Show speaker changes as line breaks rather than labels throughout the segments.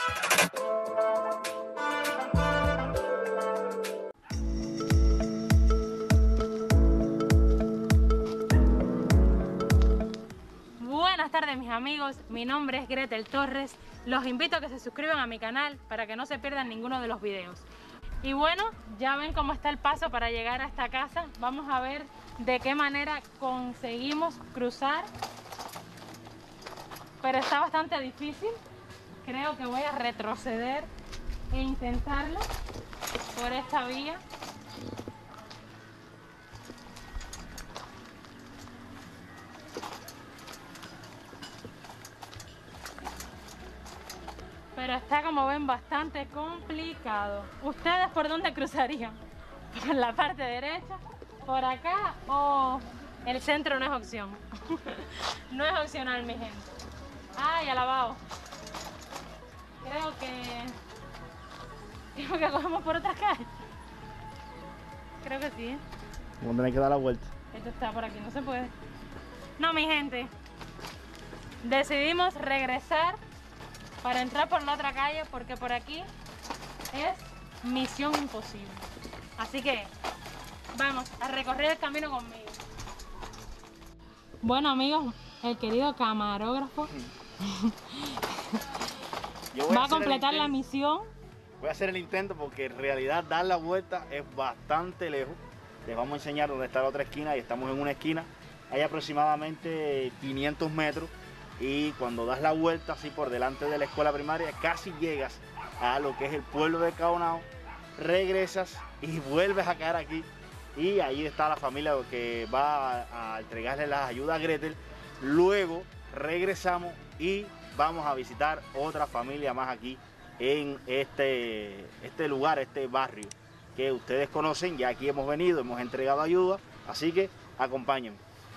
Buenas tardes mis amigos, mi nombre es Gretel Torres. Los invito a que se suscriban a mi canal para que no se pierdan ninguno de los videos. Y bueno, ya ven cómo está el paso para llegar a esta casa. Vamos a ver de qué manera conseguimos cruzar. Pero está bastante difícil. Creo que voy a retroceder e intentarlo por esta vía. Pero está, como ven, bastante complicado. ¿Ustedes por dónde cruzarían? ¿Por la parte derecha? ¿Por acá? ¿O el centro no es opción? No es opcional, mi gente. ¡Ay, alabado! Creo que cogemos por otra calle. Creo que sí.
Vamos a tener que dar la vuelta.
Esto está por aquí, no se puede. No, mi gente. Decidimos regresar para entrar por la otra calle porque por aquí es misión imposible. Así que vamos a recorrer el camino conmigo. Bueno amigos, el querido camarógrafo va a completar la misión.
Voy a hacer el intento porque en realidad dar la vuelta es bastante lejos. Les vamos a enseñar dónde está la otra esquina y estamos en una esquina. Hay aproximadamente 500 metros. Y cuando das la vuelta así por delante de la escuela primaria, casi llegas a lo que es el pueblo de Caonao, regresas y vuelves a caer aquí. Y ahí está la familia que va a entregarle las ayudas a Gretel. Luego regresamos y vamos a visitar otra familia más aquí en este lugar, este barrio que ustedes conocen. Ya aquí hemos venido, hemos entregado ayuda, así que acompáñenme.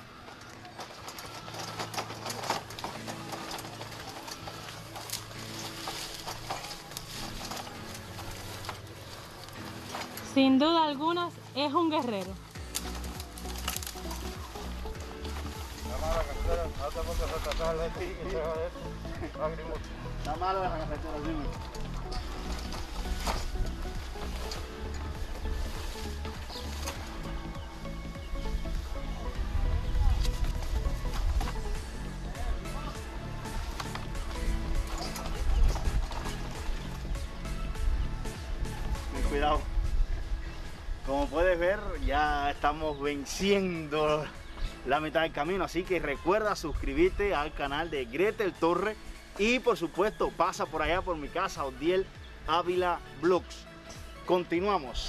Sin duda alguna es un guerrero.
Está malo la carretera, dime. Cuidado. Como puedes ver, ya estamos venciendo la mitad del camino, así que recuerda suscribirte al canal de Gretel Torres y por supuesto pasa por allá por mi casa, Odiel Ávila Vlogs. Continuamos.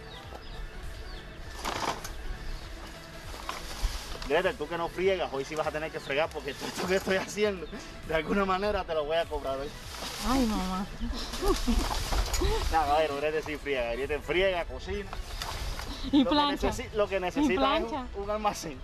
Gretel, tú que no friegas, hoy sí vas a tener que fregar porque esto que estoy haciendo, de alguna manera te lo voy a cobrar hoy.
Ay, mamá.
Nada, a ver, Gretel sí friega, Gretel friega, cocina.
Y plancha.
Lo que necesita es un almacén.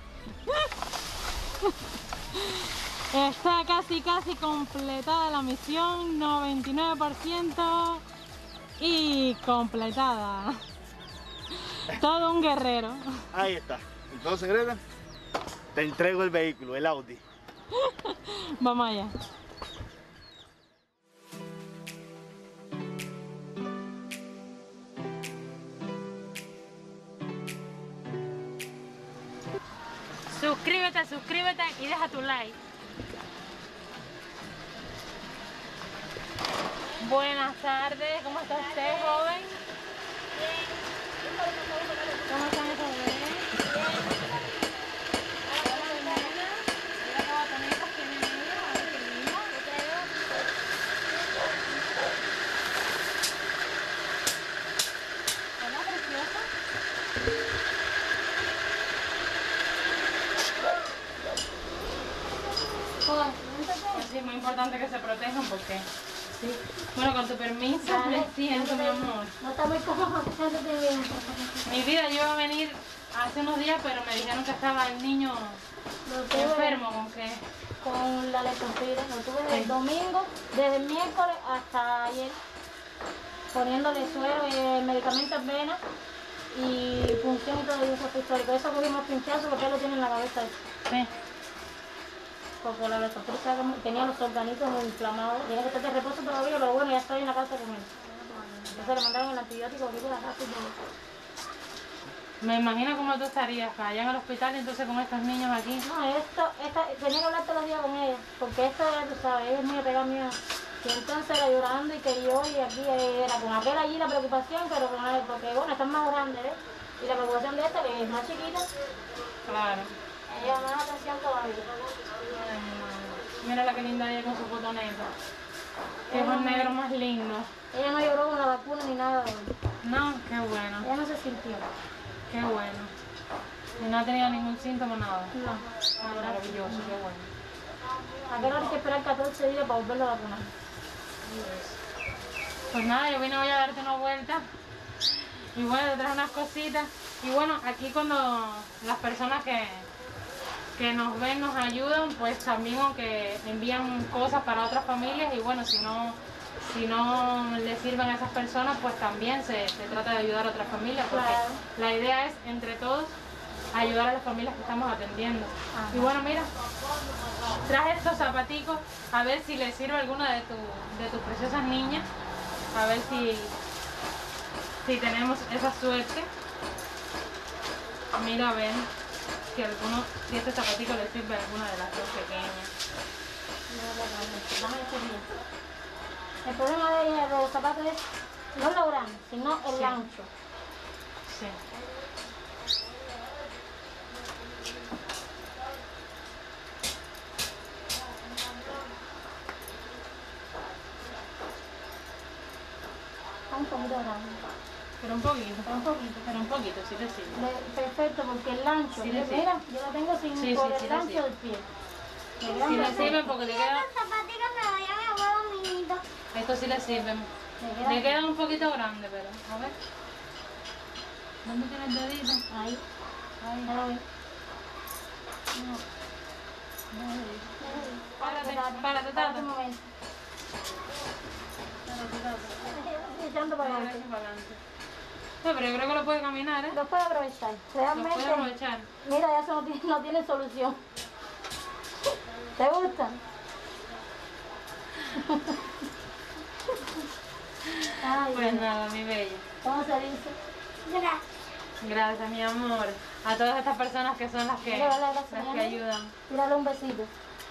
Está casi completada la misión, 99% y completada. Todo un guerrero.
Ahí está. Entonces, Greta, te entrego el vehículo, el Audi.
Vamos allá. Suscríbete y deja tu like. Buenas tardes, ¿cómo está usted, joven? Bien. ¿Cómo están esos bebés? Mira qué botonitas tienen ellos, a ver qué lindo. ¿Verdad, preciosa? Sí, es muy importante que se protejan porque... Sí. Bueno, con tu permiso, me siento, mi amor.
No está muy cómodo, siéntate bien.
Mi vida, yo iba a venir hace unos días, pero me dijeron que estaba el niño enfermo, ¿con qué?
Con la leptospira. Lo tuve desde el domingo, desde el miércoles hasta ayer, poniéndole suero y medicamentos en vena y punción y todo eso histórico. Eso cogimos pinchazo porque él lo tiene en la cabeza.
Sí.
porque la leptospira tenía los organitos inflamados, tiene que estar de reposo todavía, pero bueno, ya estoy en la casa con él. Entonces le mandaron el antibiótico aquí por la casa y todo.
Me imagino cómo tú estarías allá en el hospital, entonces con estos niños aquí.
No, tenía que hablar todos los días con ella, porque esta, tú sabes, ella es muy pegada mía. Y entonces era llorando y que yo, y aquí era con aquel allí la preocupación, pero con él, porque bueno, están más grandes, ¿ves? Y la preocupación de esta, que es más chiquita,
Claro.
ella más atención todavía.
Ay, madre. Mira la que linda ella con su cotoneta. Que es un negro más lindo.
Ella no lloró con la vacuna ni nada.
No, qué bueno,
Ella no se sintió.
qué bueno. Y no ha tenido ningún síntoma, nada.
No.
Ay, maravilloso, qué bueno.
Aquel hay que esperar 14 días para volverlo a vacunar.
Pues nada, yo vine hoy a darte una vuelta. Y bueno, te traje unas cositas. Y bueno, aquí cuando las personas que nos ven, nos ayudan, pues también aunque envían cosas para otras familias y bueno, si no les sirven a esas personas, pues también se trata de ayudar a otras familias, porque
Claro.
la idea es, entre todos, ayudar a las familias que estamos atendiendo.
Ajá.
Y bueno, mira, traje estos zapaticos, a ver si les sirve a alguna de tus preciosas niñas, a ver si tenemos esa suerte. Mira, a ver si este zapatito le sirve a alguna de las dos pequeñas.
Dame ese día. El problema de los zapatos es no lo grande, sino el
Sí.
ancho.
Sí.
Un poquito grande.
Pero un poquito.
Un poquito.
Sí le sirve.
Perfecto, porque el ancho,
Sí, le sirve.
mira, yo lo tengo sin
Sí,
por
sí,
el
sí le
ancho
sirve.
del pie.
Sí le sirve porque le queda...
zapatillas me vayan a huevo, minito.
Esto sí le sirve. Le queda un poquito grande, pero a ver. ¿Dónde tiene el dedito?
Ahí,
Ahí.
ya lo vi.
Párate, Tata.
un momento. Estoy echando para
Para
adelante.
adelante. No, pero yo creo que lo puede caminar, ¿eh?
Lo puedo aprovechar.
Lo
Realmente,
puede aprovechar.
mira, ya eso no tiene solución. ¿Te gusta? Ay,
Pues nada, mi bella.
¿cómo se dice? Gracias.
Gracias, mi amor. A todas estas personas que son las que ayudan.
Tírale un besito.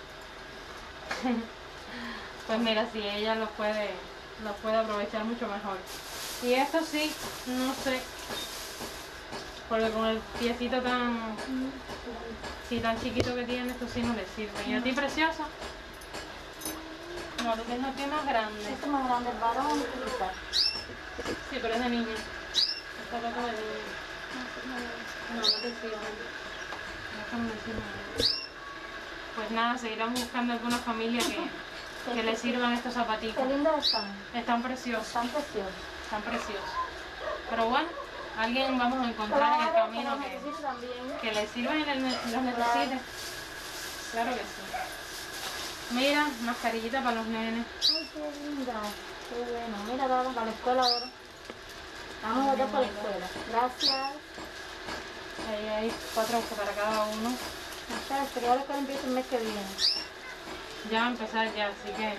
Pues mira, sí, ella los puede aprovechar mucho mejor. Y esto sí, no sé. Porque con el piecito tan chiquito que tiene, esto sí no le sirve. ¿Y a ti, preciosa? No, tú tienes el pie más grande.
Este es más grande, el varón quizás.
Sí, pero es de niña. Esta ropa de niña. No te sirve. No me sirve. Pues nada, seguiremos buscando alguna familia que le sirvan estos
Qué
zapatitos.
lindos están.
Están preciosos,
Están preciosos.
están preciosos. Pero bueno, alguien vamos a encontrar en el
Claro,
camino
que lo necesito también.
que le sirvan y los necesite. Claro que sí. Mira, mascarillita para los nenes.
Ay, qué linda. Qué bueno. Mira, vamos para la escuela ahora. Vamos a votar para la escuela. Gracias.
Ahí hay 4 para cada uno.
Hasta el feriado que empieza el mes que viene.
Ya va a empezar ya, así que...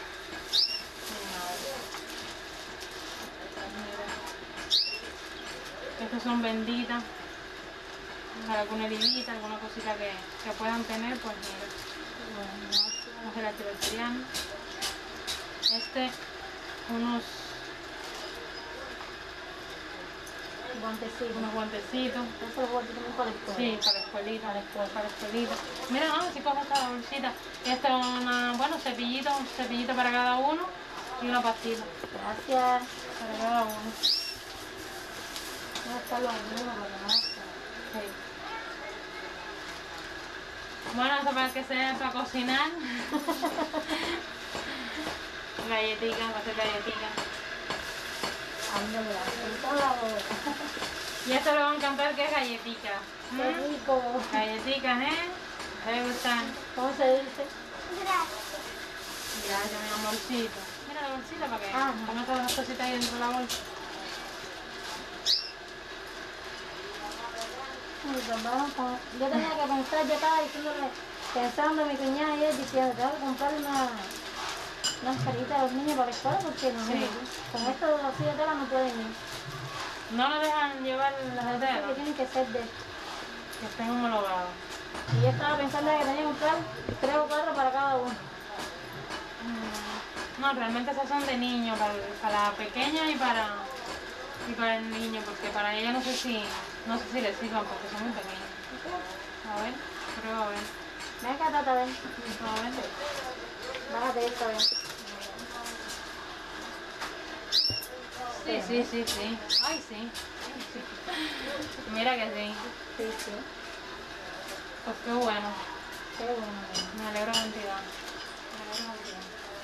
Mira. Estos son benditas. Para alguna heridita, alguna cosita que puedan tener, pues mira. Un gel antibacteriano. Unos
Guantecitos.
guantecitos.
Eso lo voy a también para la escuela.
Sí, para la escuelita, para la escuelita. Mira, no, si coges esta bolsita. Esto es un cepillito para cada uno y una pastilla
Gracias.
para cada uno.
No está lo mismo, porque no.
Sí. Bueno, eso para que sea para cocinar. Galletitas, va a ser galletitas.
Ándale, ahorita la boca.
Y esto le va a encantar que es galletica.
Qué rico.
Galletitas, ¿eh? ¿Le gustan?
¿Cómo se dice?
Gracias, mi amorcito. Mira la bolsita para que
Ajá.
ponga todas las cositas ahí dentro de la bolsa.
Yo tenía que pensar, yo estaba diciéndole pensando mi cuñada y él diciendo, tengo que comprar una mascarita a los niños para la escuela porque no,
Sí.
con esto así de tela no pueden ir.
No le dejan llevar las de
Así que
tela,
tienen que ser de...
que estén homologados.
Y yo estaba pensando que tenía que comprar 3 o 4 para cada uno.
No, realmente esas son de niño, para la pequeña y para el niño, porque para ella no sé si le sirvan porque son muy pequeños. A ver, prueba a ver.
Ven acá, Tata, ven.
A ver.
Bájate esto, ven.
Sí. Ay, sí. Mira que sí.
Sí, sí.
Pues qué bueno.
Qué bueno.
Me alegro cantidad. Me alegro cantidad.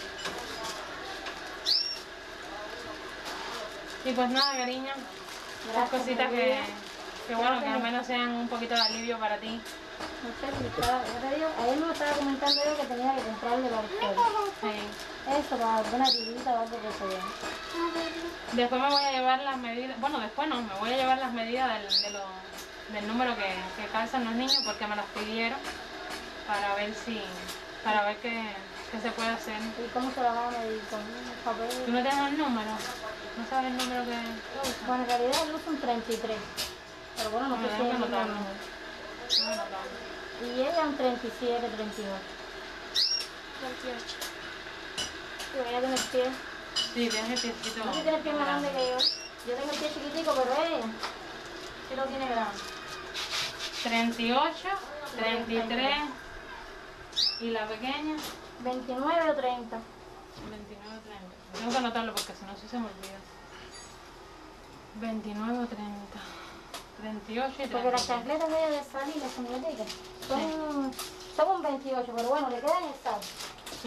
Y pues nada, cariño. Esas
Gracias,
cositas
mi
que
vida.
bueno, que al menos sean un poquito de alivio para ti.
No sé, yo te digo, ayer me estaba comentando yo que tenía que comprarle para ustedes.
Sí.
Eso, para alguna tirita o algo que se vea.
Después me voy a llevar las medidas, bueno, después no, me voy a llevar las medidas del número que calzan los niños porque me las pidieron para ver qué se puede hacer.
¿Y cómo se la van a medir? ¿Con un
¿Tú
papel?
no tienes el número? ¿No sabes el número que usan?
Bueno, en realidad él usa un 33. Pero bueno, no sé si
Tengo
es
que
el mismo
anotarlo.
número.
Tengo que anotarlo.
Y ella un 37, 38.
28.
Y ella tiene el pie.
Sí, tienes el piecito.
No sé si tiene el pie más grande que yo. Yo tengo el pie chiquitico, pero ella sí lo tiene grande.
38, 33 y la pequeña
29 o 30.
29 o 30. Tengo que anotarlo porque si no sí se me olvida. 29 o 30. 38 y 30.
Porque las chancletas de ella de sal y las chancletas son un 28, pero bueno, le quedan el sal.
Sí.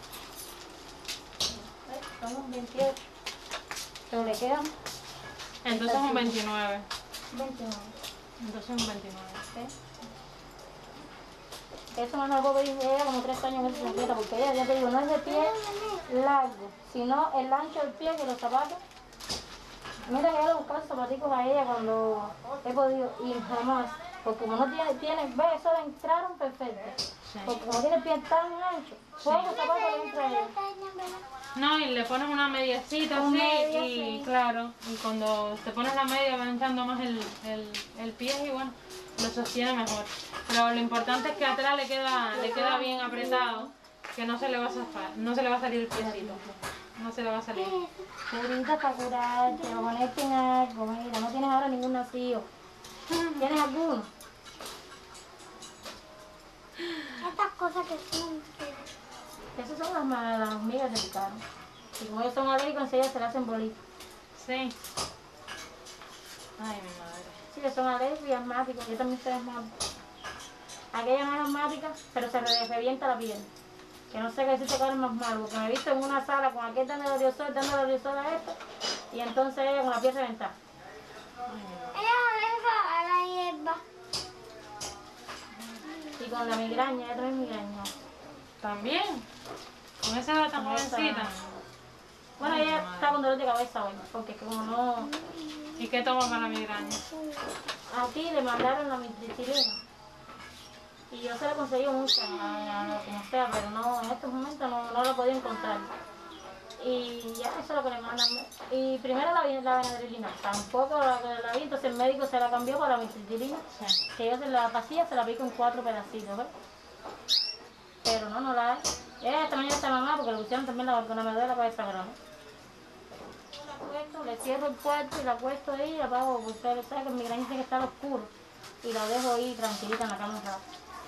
Son un 28. Pero le quedan
Entonces un 29.
29.
Entonces un 29.
¿Sí? Eso no lo puedo pedir ella como 3 años en esa chancleta, porque ella, ya te digo, no es de pie largo, sino el ancho del pie que los zapatos. Mira que yo le he buscado zapaticos a ella cuando he podido y jamás, porque como no tiene, ve, eso le entraron perfecto.
Sí.
Porque como tiene el pie tan ancho, pocos zapatos le entra a ella.
No, y le pones una mediacita
Un
así
media,
y
sí.
claro, y cuando te pones la media va hinchando más el pie y bueno, lo sostiene mejor. Pero lo importante es que atrás le queda bien apretado, que no se le va a zafar, no se le va a salir el piecito. No se le va a salir.
Curitas para curarte, o ponerte en algo, mira, no tienes ahora ningún nacido. ¿Tienes alguno?
Estas cosas que son.
Esas son las migas del carro. Y como ellos son alérgicos, enseguida se le hacen bolitas.
Sí. Ay, mi madre.
Sí, que son alérgicos y asmáticos. Yo también soy asmática. Aquella no es asmática, pero se le revienta la piel. Que no sé qué decirte cuál es más malo, porque me he visto en una sala con aquel dándole aerosol a esto, y entonces ella con la piel reventada.
Ella aleja a la hierba.
Y con la migraña, ella también migraña.
¿También? ¿Con esa edad tan
Con esa-
jovencita?
Bueno,
Ay,
ella
madre.
está con dolor de cabeza hoy, porque como no...
¿Y qué toma para la migraña?
Aquí le mandaron la mitriptilina. Y yo se la conseguí mucho, como sea, pero no, en estos momentos no la podía encontrar. Y ya eso es lo que le mandan. Y primero la Benadrylina, tampoco la vi, entonces el médico se la cambió para la mitriptilina, que yo la pastilla se la pico en 4 pedacitos, ¿ves? Pero no la hay. Esta mañana está mamá porque le pusieron también la vacuna, me duele la cabeza grande. La acuesto, le cierro el cuarto y la acuesto ahí y la apago, porque usted sabe que mi migraña tiene que estar oscuro. Y la dejo ahí tranquilita en la cama un rato.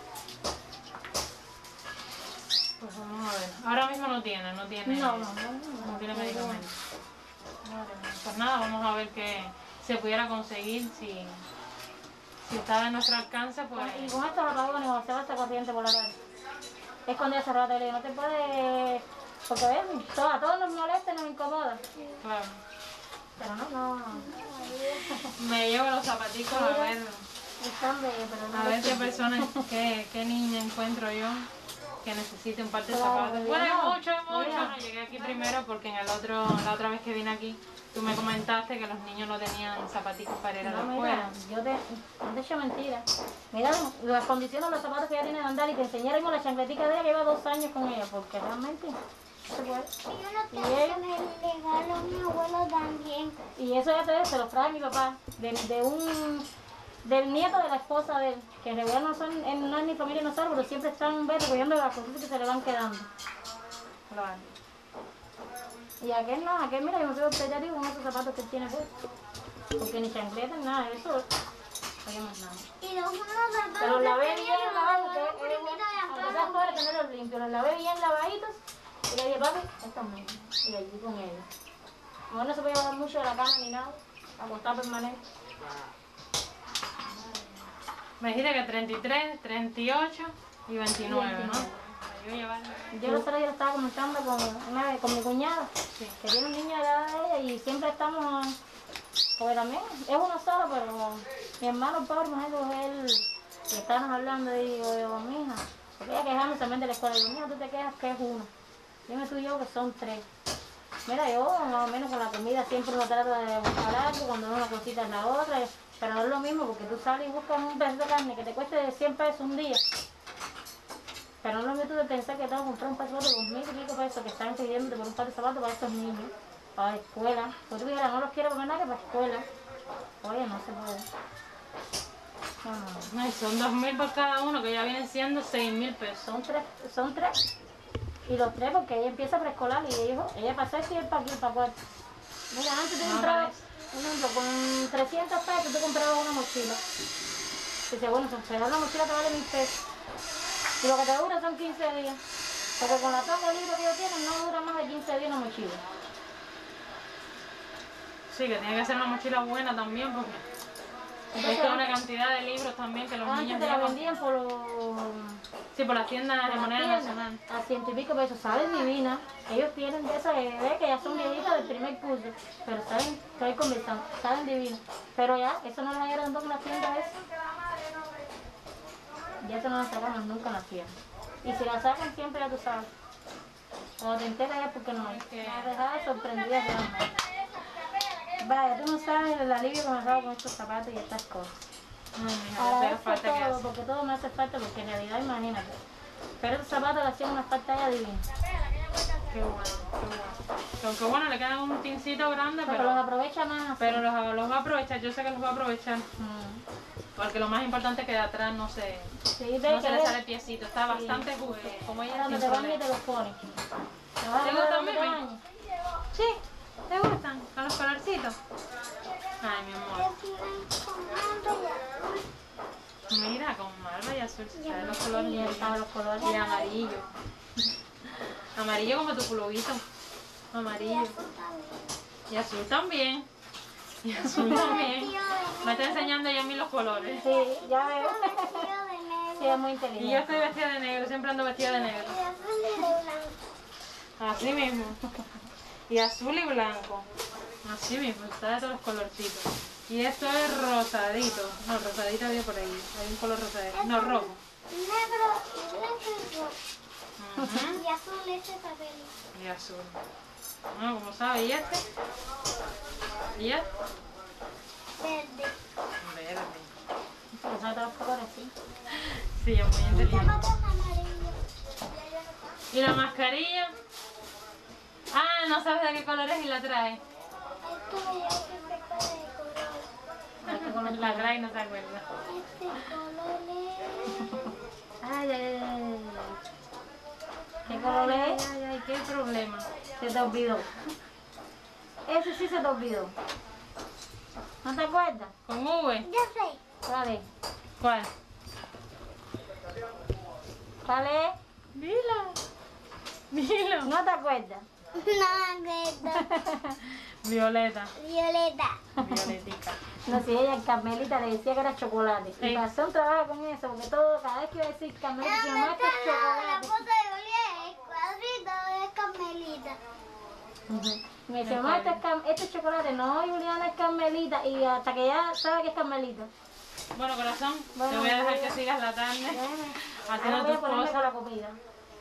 Pues vamos a ver. Ahora mismo no tiene.
No tiene
medicamento. Madre mía. Pues nada, vamos a ver qué se pudiera conseguir si está de nuestro alcance, pues.
Y con esto la apago cuando se va esta corriente por la tarde. Es cuando ella cerró la tele, no te puede... Porque ves, a todos nos molesta y nos incomoda.
Claro.
Pero no.
Me llevo los zapaticos a ver
Están bellos, pero no.
qué persona, qué niña encuentro yo. que necesite un par de
Claro,
zapatos. Bueno, hay
no,
mucho, hay mucho.
mira.
No, llegué aquí primero porque en la otra vez que vine aquí, tú me comentaste que los niños no tenían zapaticos para ir a la
No,
escuela.
mira, no te echo mentira. Mira las condiciones de los zapatos que ella tiene de andar y te enseñé ahora mismo la chancletica de ella que lleva 2 años con ella, porque realmente no se puede.
Yo no
Y
tengo
él-
que me regaló a mi abuelo también.
Y eso ya se los trae mi papá, del nieto de la esposa de él, que en realidad no es ni familia ni nosotros, pero siempre están recogiendo las cosas que se le van quedando.
Claro.
Y aquel no, aquel mira, yo no sé usted ya digo con esos zapatos que él tiene puestos. Porque ni chancletas, nada de eso. No hay más nada.
Y los unos zapatos
Pero los lavé
que
bien
tenía,
lavados,
los
que
regaló un
es
primito de
aunque
acá.
sea fuera tenerlos limpios, los lavé bien lavaditos. Y le dije, papi, esta misma. Y allí con ella. Como no se puede llevar mucho de la cama ni nada, acostar permanente.
Me dijiste que 33, 38 y 29, ¿no?
29.
Para yo llevarlo.
Yo el otro día lo estaba comentando con mi cuñada, que tiene un niño de la edad de ella y siempre estamos, porque también es uno solo, pero mi hermano Pablo, imagínate, él, y estábamos hablando y digo, mija, porque ella quejándose también de la escuela, digo, mija, tú te quejas que es uno, dime tú y yo que son 3. Mira, yo más o menos con la comida siempre uno trata de buscar algo, cuando una cosita es la otra, pero no es lo mismo porque tú sales y buscas un pedazo de carne que te cueste 100 pesos un día. Pero no es lo mismo tú de pensar que tengo que comprar un par de zapatos con 1000 y pico pesos que están pidiéndote por un par de zapatos para estos niños, para la escuela. Porque tú dijeras, no los quiero para nada que para la escuela. Oye, no se puede. No.
Ay, son 2.000 por cada uno, que ya vienen siendo 6.000 pesos.
Son tres. Y los 3 porque ella empieza preescolar y ella pasa y él para aquí, para cuarto. Mira, antes tú
No,
comprabas,
parece.
por ejemplo, con 300 pesos tú comprabas una mochila. Dice, bueno, pero una mochila te vale 1000 pesos. Y lo que te dura son 15 días. Porque con la tonga de libros que ellos tienen no dura más de 15 días una mochila.
Sí, que tiene que ser una mochila buena también, porque
Entonces,
es que una cantidad de libros también que los
antes
niños
te la
llevan.
vendían por los...
Sí, por las tiendas de
por las
moneda
tiendas,
nacional.
a 100 y pico pesos. Salen divinas. Ellos tienen de esas bebés que ya son viejitas del primer curso. Pero saben, estoy conversando, saben divinas. Pero ya, eso no lo hallaron en las tiendas esas. Ya eso no lo sacamos nunca en las tiendas. Y si la sacan siempre ya tú sabes. Cuando te enteras ya porque no hay. Me has dejado sorprendida realmente. Vaya, tú no sabes el alivio que me ha dado con estos zapatos y estas cosas.
Ay, mija,
Ahora
pero
eso
falta que
todo,
hace.
porque todo me hace falta, porque en realidad imagínate. Pero esos zapatos le hacían una falta ya divina.
Qué bueno, qué bueno. Aunque bueno, le queda un tincito grande,
Pero los
pero,
aprovecha más así.
pero los va a aprovechar, yo sé que los va a aprovechar.
Mm.
Porque lo más importante es que de atrás no se,
Sí, ve
no
que
se le
es-
sale el piecito, está bastante justo, como ella
Ahora
sin
te bañas y
problema.
te los pones. ¿Te vas a
¿Te
poner
gustan,
donde te
Mimi?
bañes?
Sí, ¿te gustan? ¿Con los colorcitos? Ay, mi amor. Mira, con malva y azul, se salen los colores
Y
bien.
están los colores.
Y amarillo. Amarillo como tu pulovito. Amarillo. Y azul también. Y azul también. Me está enseñando ya a mí los colores.
Sí, ya veo. Sí, es muy
Y yo
inteligente.
estoy vestida de negro, siempre ando vestida de negro. Así mismo. Y azul y blanco. Así mismo, está de todos los colorcitos. Y esto es rosadito. No, rosadito había por ahí. Hay un color rosadito. No, rojo. Ujú.
Y azul ese papel.
Y azul. Ah, como sabe. ¿Y este? ¿Y este?
Verde.
Verde.
Pero son todos los colores, sí.
Sí, es muy inteligente.
Zapatos amarillos.
¿Y la mascarilla? Ah, no sabes de qué color es y la trae.
Esto me lleva de color.
La trae y no se acuerda.
Este color es...
Ay, ay, ay, ay. ¿Qué color
Ay,
es?
ay, ay, qué problema.
Se te olvidó. Ese sí se te olvidó. ¿No te acuerdas?
¿Con V?
Ya sé.
¿Cuál es?
¿Cuál?
¿Cuál es?
Dilo. Dilo.
¿No te acuerdas?
No, verde.
Violeta.
Violeta.
Violetica.
No, si ella, Carmelita, le decía que era chocolate. Y
Sí.
pasó un trabajo con eso, porque todo, cada vez que iba a decir Carmelita,
¿Dónde
decía, mamá, esto es
está la
chocolate.
foto de Julián? El cuadrito es Carmelita.
Me dice, mamá, esto es chocolate. No, Juliana es Carmelita. Y hasta que ya sabe que es Carmelita.
Bueno, corazón,
Bueno,
te voy a dejar
ya.
que sigas la tarde
Ahora
haciendo
voy a
tus
ponerme con
cosas.
la comida.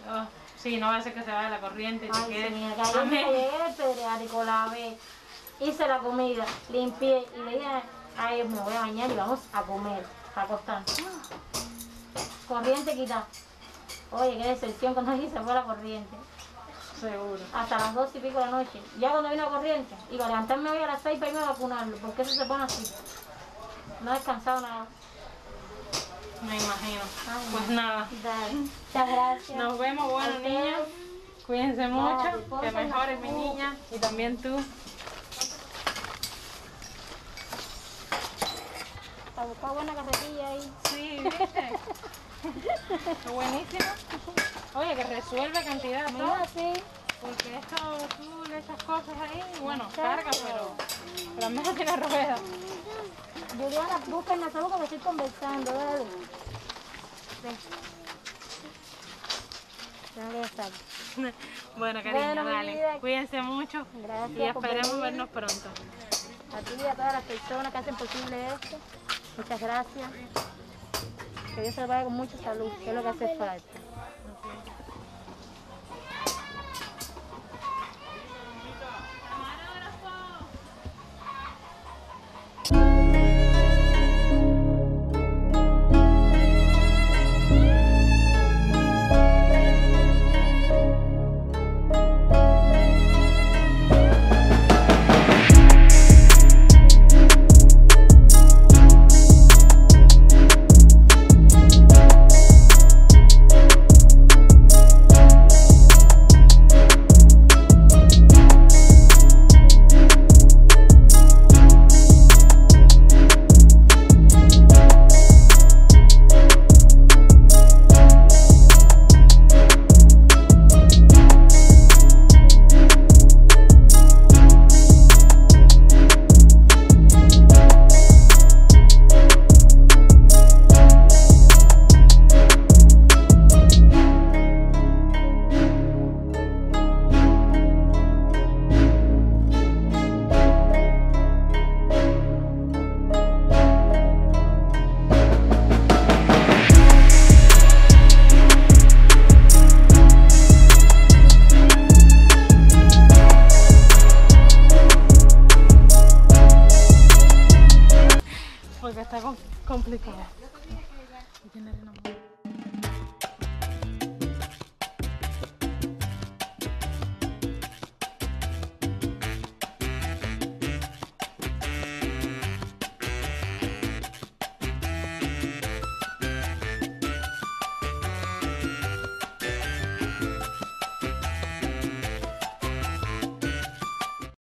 Oh, sí, no va a ser que se vaya la corriente y te
Ay,
quede.
sí, mira, que ayer me llegué del pediátrico, lavé, hice la comida, limpié y le dije a ellos, me voy a bañar y vamos a comer, a acostar. Corriente quitada. Oye, qué decepción cuando alguien se fue la corriente.
Seguro.
Hasta las 2 y pico de la noche. Ya cuando vino la corriente, iba a levantarme hoy a las 6 para irme a vacunarlo, porque eso se pone así. No he descansado nada.
Me imagino.
Ay,
Pues nada.
Dale. Muchas gracias.
Nos vemos, bueno,
A
niñas.
ustedes.
Cuídense mucho.
Vale,
Que
pónganse
mejores, mi
la salud.
niña. Y también tú.
Está buena carretilla ahí.
Sí, ¿viste? Está buenísimo. Oye, que resuelve cantidad todo.
Mira, sí.
Porque esto tú le echas cosas ahí, bueno, carga, pero al menos tiene ruedas.
Juliana, busca en la salud porque estoy conversando, dale. Ven. Tengo que estar.
Bueno, cariño,
Bueno, mi
dale.
vida.
Cuídense mucho.
Gracias
Y
por
esperemos
venir.
vernos pronto.
A ti y a todas las personas que hacen posible esto. Muchas gracias. Que Dios se lo pague con mucha salud, que es lo que hace falta.
Porque está complicado. ¿Y quién era el nombre?